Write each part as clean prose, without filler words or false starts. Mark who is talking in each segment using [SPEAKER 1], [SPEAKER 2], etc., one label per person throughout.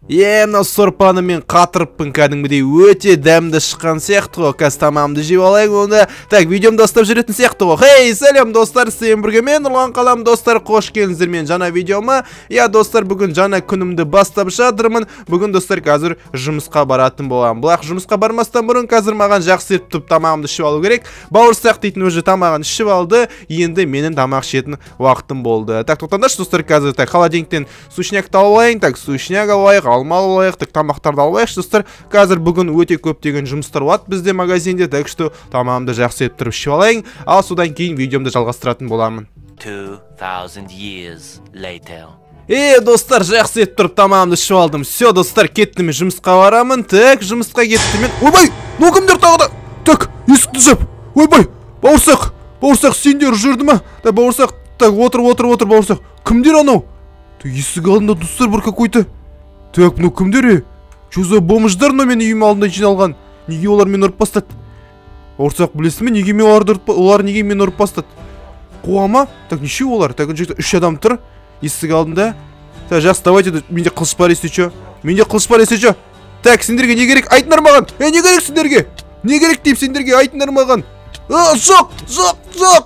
[SPEAKER 1] Мына сорпаны мен қатырыппын кәдімгідей өте дәмді шыққан сияқты ғой. Қазір тамамды жеп алайын онда. Так, видеомды бастап жүретін сияқты ғой. Хей, сәлем достар, сіздермен бірге мен Нұрлан қалам достар, қош келдіңіздер мен жаңа видеома. Достар, бүгін жаңа күнімді бастап жатырмын. Бүгін достар қазір жұмысқа баратын боламын. Бірақ жұмысқа бармастан бұрын қазір маған жақсы етіп тамағымды ішіп алу керек. Бауырсақ дейтін өзі тамағын ішіп алды. Енді менің тамақ ішетін уақытым болды. Так, тоқтаңдаршы достар, қазір холодильниктен сушнякты алайын. Так, сушняк алайық, алма алайық, тамақтарды алайықшы достар. Қазір бүгін өте көптеген жұмыстар болады бізде магазинде, так что тамағымды жақсы етіп тұрып ішіп алайын. Ал содан кейін видеомды жалғастыратын боламын.
[SPEAKER 2] 2000 years later.
[SPEAKER 1] Достар, жақсы етіп тұрып тамағымды ішіп алдым. Все, достар, кеттім, жұмысқа барамын. Так, жұмысқа кеттім мен. Ойбай, ну кімдер тағы да? Так, есікті жап. Ойбай, бауырсақ сендер жүрді ма? Так, бауырсақ, так, отыр, бауырсақ. Кімдер анау? Есік алдында достар бір какой-то. Так, ну кімдер? Что за бомждар мен үйім алдында жиналған? Неге олар мені ұрып бастады? Бауырсақ, білесің ме, олар неге мені ұрып бастады? Қуама? Так, неше олар? Так, 3 адам тұр. Есік алдында. Так, жақсы, давайте, менде қылыш бар есе. Так, сендерге не керек? Айтыңдар маған. Не керек сендерге? Не керек дейіп сендерге айтыңдар маған? Жоқ.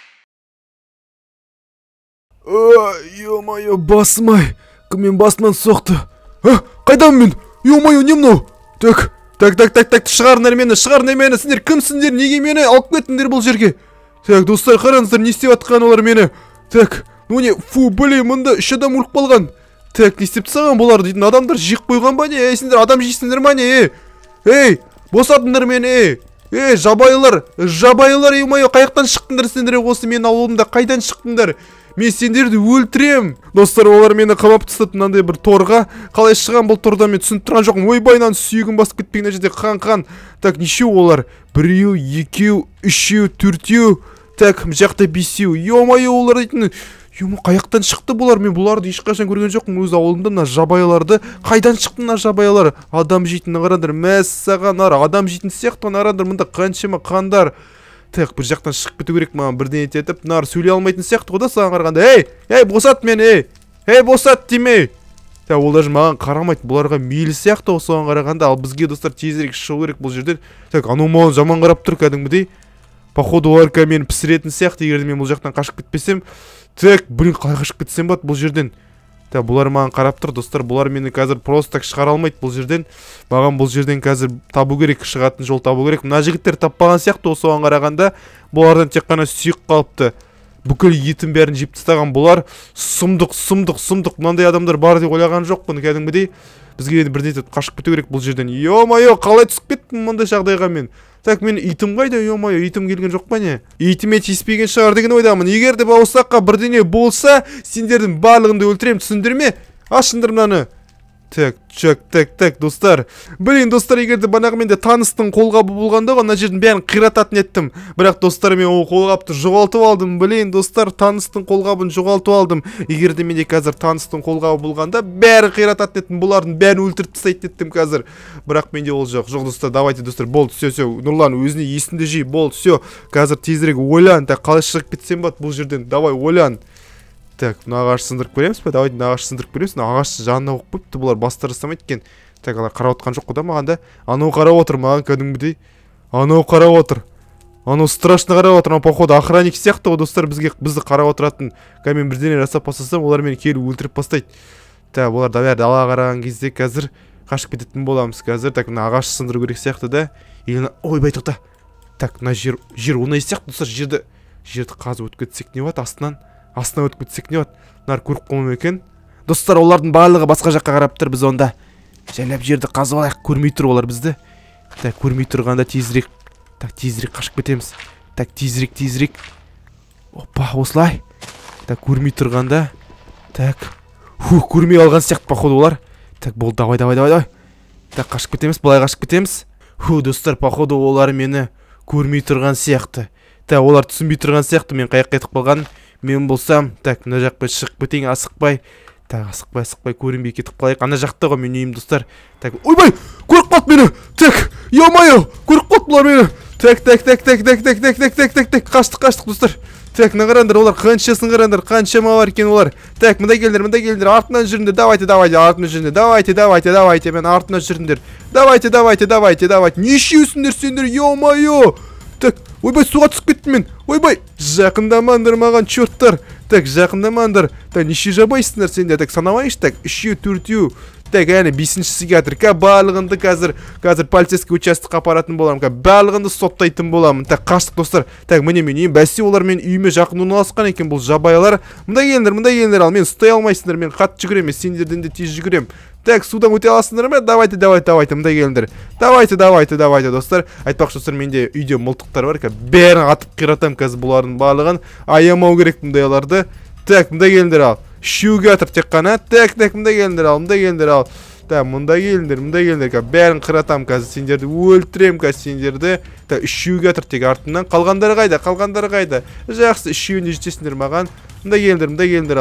[SPEAKER 1] Ё-моё, басым-ай. Кіммен басынан соқты? Қайдам мен? Ё-моё, не мынау? Так, шығарыңдар мені. Сендер кімсіңдер? Неге мені алып кеттіңдер бұл жерге? Так, достар, қараңыздар, не істеп атқан олар мені? Так, ну не, фу, блин, мұнда 3 адам өліп қалған. Так, не істеп тастаған бұлар дейтін адамдар жиық қойған ба не? Сендер адам жейсіңдер ма не? Босатыңдар мені, жабайылар, ё-моё, қаяқтан шықтыңдар сендер осы менің ауылымда? Қайдан шықтыңдар? Мен сендерді өлтірем. Достар, олар мені қамап тастады мынандай бір торға. Қалай шығам бұл тордан мен түсініп тұрған жоқпын. Ойбайнан сүйегім басып кетпеген мына жерде қан. Так, неше олар? 1, 2, 3, 4. Так, жақта 5. Ё-моё, олар дейтін. Қаяқтан шықты бұлар? Мен бұларды ешқашан көрген жоқпын өз ауылымда. Мына жабайыларды қайдан шықты мына жабайылар? Адам жейтін қарандар. Мәссаған, адам жейтін сияқты қарандар. Мында қаншама қандар. Так, бір жақтан шығып кету керек маған бірден ететіп. Нар сөйлей алмайтын сияқты ғой да саған қарағанда. Босат мені, босат деме. Так, ол даже маған қарамайды. Бұларға мейлі сияқты ғой соған қарағанда. Ал бізге достар тезірек шығу керек бұл жерден. Так, анау маған жаман қарап тұр кәдімгідей. Походу олар мені пісіретін сияқты, егер мен бұл жақтан қашып кетпесем. Так, блин, қалай қашып кетсем бат бұл жерден? Так, бұлар маған қарап тұр достар. Бұлар мені қазір просто так шығара алмайды бұл жерден. Маған бұл жерден қазір табу керек, шығатын жол табу керек. Мына жігіттер таппаған сияқты соған қарағанда. Бұлардан тек қана сүйек қалыпты. Бүкіл етін бәрін жеп тастаған бұлар. Сұмдық. Мынандай адамдар бар деп ойлаған жоқпын кәдімгідей. Бізге енді бірден етіп қашып кету керек бұл жерден. Ё-моё, қалай түсіп кеттім мұндай жағдайға мен? Так, мен итім қайда? Ё-моё, итім келген жоқ па не? Итіме тиіспеген шығар деген ойдамын. Егер де бауырсаққа бірдеңе болса, сендердің барлығыңды өлтірем, түсіндірме? Ашыңдар мынаны. Так, достар. Блин, достар, егер де банағы менде таныстың қолғабы болғанда ғой, ана жердің бәрін қирататын еттім. Бірақ достар, мен ол қолғапты жоғалтып алдым. Блин, достар, таныстың қолғабын жоғалтып алдым. Егер де менде қазір таныстың қолғабы болғанда, бәрін қирататын еттім. Бұлардың бәрін өлтіріп тастайтын еттім қазір. Бірақ менде ол жоқ. Жоқ, достар, давайте, достар, болды, все. Нұрлан, өзіне есіңді жи, болды, все. Қазір тезірек ойлан. Так, қалай шығып кетсем бат бұл жерден? Давай, ойлан. Так, мына ағаш сындырып көреміз бе? Давайте мына ағаш сындырып көреміз. Мына ағаш жанына оқып қойыпты, бұлар бастары жасамайды екен. Так, алар қарап отқан жоқ қой да маған да. Анау қарап отыр маған кәдімгідей. Анау қарап отыр. Анау страшно қарап отыр. Анау походу охранник сияқты ғой достар, бізді қарап отыратын. Мен бірдеңе жасап бастасам, олар мені келіп өлтіріп бастайды. Так, олар да бәрі дала қараған кезде қазір қашып кететін боламыз қазір. Так, мына ағаш сындыру керек сияқты да. Ойбай, тоқта. Так, мына жер оңай сияқты достар, жерді қазып өтіп кетсек не болады астынан өтіп кетсек не бат? Нар көріп қолым екен. Достар, олардың барлығы басқа жаққа қарап тұр. Біз онда жайлап жерді қазып алайық. Көрмей тұр олар бізді. Так, көрмей тұрғанда тезірек қашып кетеміз. Так, тезірек. Опа, осылай. Так, көрмей тұрғанда. Так, көрмей алған сияқты походу олар. Так, болды, давай. Так, қашып кетеміз, былай қашып кетеміз. Достар, походу олар мені көрмей тұрған сияқты. Так, олар түсінбей тұрған сияқты мен қаяққа кетіп қалған. Мен болсам, так, мына жаққа шығып кетейін, асықпай. Так, асықпай, көрінбей кетіп қалайық. Ана жақта ғой мен үйім достар. Так, ойбай, көріп қалды мені. Так, ё-моё, көріп қалды бұлар мені. Так, қаштық достар. Так, мына қараңдар, олар қаншасын қараңдар, қаншама бар екен олар. Так, мында келдер, артынан жүріңдер. Давайте, артынан жүріңдер. Давайте, мен артынан жүріңдер. Давайте. Нешеусіңдер сендер, ё-моё. Так, ойбай, суға түсіп кеттім мен. Ойбай, жақындамаңдар маған, чёрттар. Так, жақындамаңдар. Так, неше жабайсыңдар сендер. Так, санамайыншы. Так, 3-4. Так, әне 5-шісі келатыр. Барлығынды қазір полицейский участокқа апаратын боламын. Барлығынды соттайтын боламын. Так, қаштық достар. Так, міне бәсе олар мен үйіме жақын орналасқан екен бұл жабайлар. Мында келіңдер ал. Мен ұстай алмайсыңдар. Мен қатты жүгірем. Сендерден де тез жүгірем. Так, судан өте аласыңдар ма? Давайте. Мында келіңдер. Давайте достар. Айтпақшы достар, менде үйде мылтықтар бар. Бәрін атып қиратам қазір бұлардың барлығын. Аямау керек мұндайларды. Так, мында келіңдер ал. Шуға атыр тек қана. Так, мында келіңдер ал. Так, мында келіңдер. Бәрін қиратам қазір сендерді. Өлтірем қазір сендерді. Так, шуға атыр тек артынан. Қалғандары қайда? Жақсы, шуіне жетесіңдер маған. Мында келіңдер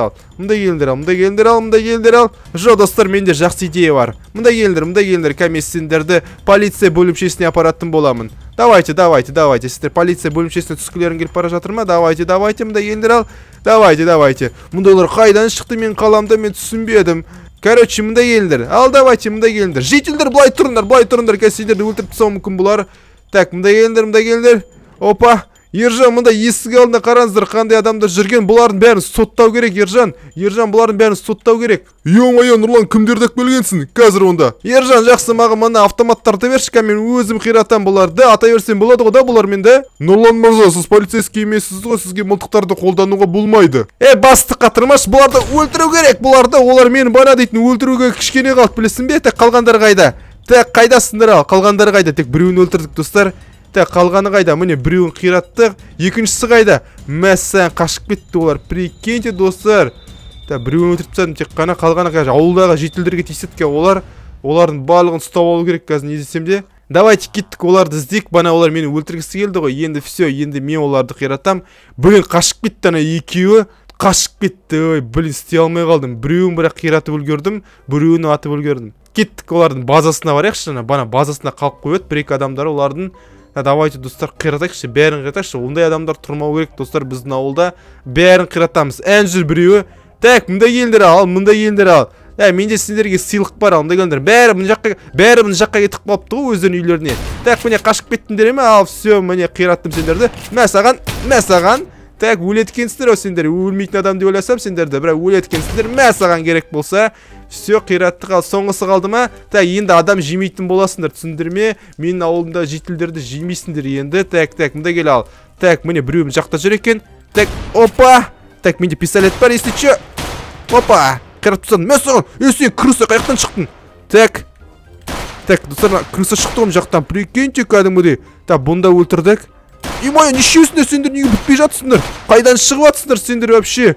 [SPEAKER 1] ал. Жо, достар, менде жақсы идея бар. Мында келіңдер. Кәме сендерді полиция бөлімшесіне апаратын боламын. Давайте. Сіздер полиция бөлімшесіне түскілерін келіп бара жатыр ма? Давайте. Мында келіңдер ал. Давайте. Мұндайлар қайдан шықты, мен қаламда, мен түсінбедім. Короче, мында келіңдер. Ал, давайте, мында келіңдер. Жителдер, былай тұрыңдар. Сендерді өлтіріп тастауы мүмкін бұлар. Так, мында келіңдер. Опа. Ержан, мында есігі алдында қараңыздар, қандай адамдар жүрген. Бұлардың бәрін соттау керек, Ержан, бұлардың бәрін соттау керек. Ё-моё, Нұрлан, кімдерді бөлгенсің қазір онда? Ержан, жақсы, маған мына автоматтарды берші, мен өзім қиратам бұларды. Ата берсем болады ғой да бұлар менде? Нұрлан мырза, сіз полицейский емессіз ғой, сізге мылтықтарды қолдануға болмайды. Бастыққа тұрмаш, бұларды өлтіру керек, олар мені бана дейтін өлтіруге кішкене қалып, білесің бе? Так, қалғандар қайда? Так, қайдасыңдар ал? Қалғандар қайда? Тек біреуін өлтірдік, достар. Так, қалғаны қайда? Міне біреуін қираттық. Екіншісі қайда? Мәссән, қашып кетті олар. Прикиньте, достар. Так, біреуін өлтіріп тастадым, тек қана қалғаны қайда? Ауылдағы жителдерге тиісетке олардың барлығын ұстап алу керек қазір, не десем де. Давайте кеттік, оларды іздейік. Бана олар мені өлтіргісі келді ғой. Енді все, енді мен оларды қиратам. Блин, қашып кетті, ана екеуі қашып кетті. Ой, блин, істей алмай қалдым. Біреуін бірақ қиратып үлгердім, біреуін атып үлгердім. Кеттік, олардың базасына барайықшы, бана базасына қалып қойып, бір-екі адамдар олардың. Давайте, достар, қиратайықшы, бәрін қиратайықшы. Ондай адамдар тұрмау керек, достар, біздің ауылда. Бәрін қиратамыз. Ән жүр біреуі. Так, мында келіңдер ал. Менде сендерге сыйлық бар ал, мында келіңдер. Бәрі бұны жаққа кетіп қалыпты ғой өздерінің үйлеріне. Так, міне қашып кеттіңдер ме? Ал, все, міне қираттым сендерді. Мә саған. Так, өлеткенсіңдер, сендер өлмейтін адам деп ойласам сендерді, бірақ өлеткенсіңдер. Мә саған керек болса. Все, қираттық ал, соңғысы қалды ма? Так, енді адам жемейтін боласыңдар, түсіндір ме? Менің ауылымда жителдерді жемейсіңдер енді. Так, мында кел ал. Так, міне біреуім жақта жүр екен. Так, опа. Так, менде пистолет бар, если че. Опа. Қиратып тастадым. Мә саған, сен крыса қаяқтан шықтың? Так, достар, крыса шықты ғой жақтан. Прикиньте, кәдімгідей. Так, бұнда өлтірдік. Ё-моё, нешеусіңдер сендер, неге бітпей жатсыңдар? Қайдан шығып атсыңдар сендер вообще?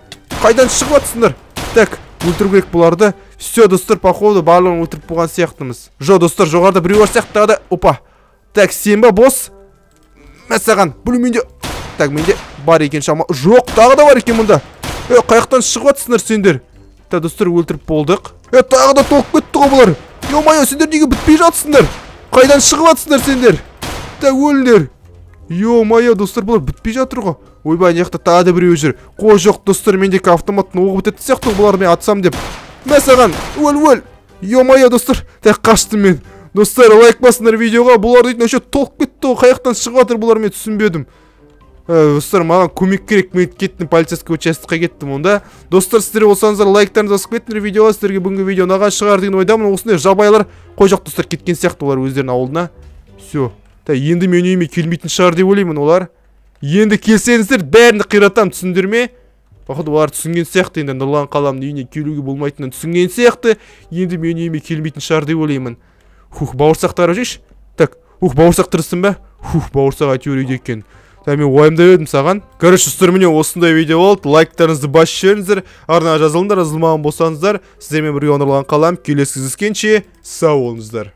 [SPEAKER 1] Так, өлтіру керек бұларды. Все, достар, походу барлығын өлтіріп болған сияқтымыз. Жо, достар, жоғарда біреу бар сияқты да. Опа. Так, сен ба, босс? Мә саған, бұл менде. Так, менде бар екен шама. Жоқ, тағы да бар екен мұнда. Қаяқтан шығып атсыңдар сендер? Так, достар, өлтіріп болдық. Тағы да толып кетті ғой бұлар. Ё-моё, сендер неге бітпей жатсыңдар? Қайдан шығып атсыңдар сендер? Так, өліңдер. Ё-моё, достар, бұлар бітпей жатыр ғой. Ойбай, ана жақта тағы да біреу жүр. Қой, жоқ, достар, мендегі автоматтың оғы бітетін сияқты бұлар мен атсам деп. Мә саған, өл. Ё-моё, достар, так қаштым мен. Достар, лайк басыңдар видеоға. Бұлар дейтін өше толып кетті ғой. Қаяқтан шығып жатыр бұлар, мен түсінбедім. Достар, маған көмек керек, мен кеттім полицейский участокқа кеттім онда. Достар, сіздер болсаңыздар лайктарыңызды басып кеттіңдер видеоға. Сіздерге бүгінгі видео ұнаған шығар деген ойдамын. Осындай жабайлар, қой, жоқ, достар, кеткен сияқты олар өздерінің ауылына. Все. Енді мен үйіме келмейтін шығар деп ойлаймын олар. Енді келсеңіздер бәрінді қиратам, түсіндір ме? Походу олар түсінген сияқты, енді Нұрлан қаламның үйіне келуге болмайтынын түсінген сияқты. Енді мен үйіме келмейтін шығар деп ойлаймын. Бауырсақтар жеш. Так, бауырсақ тырыстың ба? Бауырсақ әйтеуір үйде екен. Мен уайымдап едім саған. Короче, достар, міне осындай видео болды. Лайктарыңызды басып жіберіңіздер. Арнаға жазылыңдар, жазылмаған болсаңыздар. Сіздермен бірге Нұрлан қалам. Келесі кездескенше сау болыңыздар.